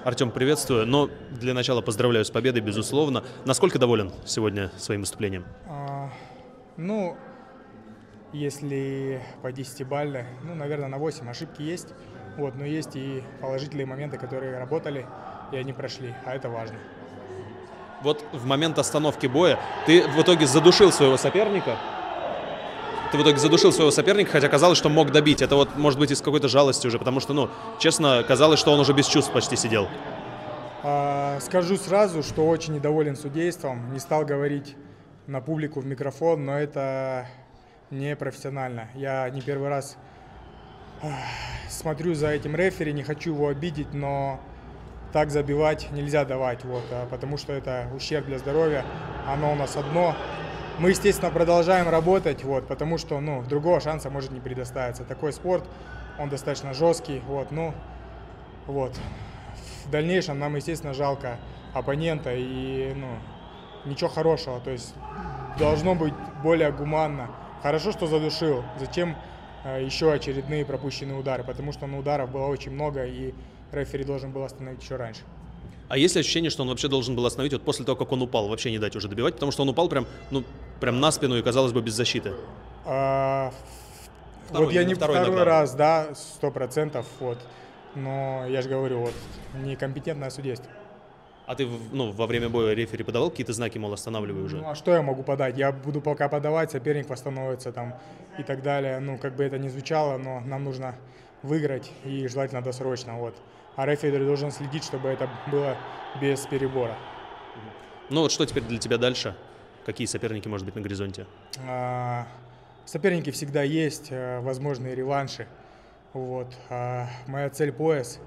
Артем, приветствую. Но для начала поздравляю с победой, безусловно. Насколько доволен сегодня своим выступлением? А, ну, если по 10-бально, наверное, на 8 ошибки есть. Вот, но есть и положительные моменты, которые работали, и они прошли, а это важно. Вот в момент остановки боя ты в итоге задушил своего соперника. Хотя казалось, что мог добить. Это вот, может быть, из какой-то жалости уже, потому что, честно, казалось, что он уже без чувств почти сидел. Скажу сразу, что очень недоволен судейством. Не стал говорить на публику в микрофон, но это не профессионально. Я не первый раз смотрю за этим рефери, не хочу его обидеть, но так забивать нельзя давать, потому что это ущерб для здоровья. Оно у нас одно. Мы, естественно, продолжаем работать, потому что другого шанса может не предоставиться. Такой спорт, он достаточно жесткий. В дальнейшем нам, естественно, жалко оппонента и ничего хорошего. То есть должно быть более гуманно. Хорошо, что задушил. Зачем еще очередные пропущенные удары? Потому что ударов было очень много, и рефери должен был остановить еще раньше. А есть ли ощущение, что он вообще должен был остановить вот после того, как он упал, вообще не дать уже добивать? Потому что он упал прям на спину и, казалось бы, без защиты. Я не второй раз, 100%. Но я же говорю, некомпетентное судейство. А ты во время боя рефери подавал какие-то знаки, мол, останавливай уже? А что я могу подать? Я буду пока подавать, соперник восстановится и так далее. Как бы это ни звучало, но нам нужно выиграть и желательно досрочно. А рефери должен следить, чтобы это было без перебора. Что теперь для тебя дальше? Какие соперники, может быть, на горизонте? Соперники всегда есть, возможные реванши. Моя цель — пояс.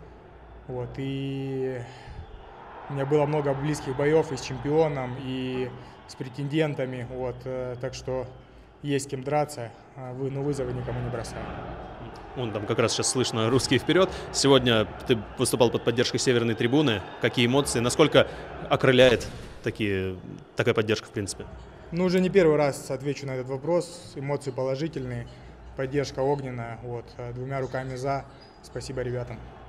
И у меня было много близких боев и с чемпионом, и с претендентами. Так что есть с кем драться, но вызовы никому не бросаю. Там как раз сейчас слышно «Русские вперед». Сегодня ты выступал под поддержкой Северной трибуны. Какие эмоции? Насколько окрыляет такая поддержка, в принципе? Уже не первый раз отвечу на этот вопрос. Эмоции положительные, поддержка огненная. 2 руками за. Спасибо ребятам.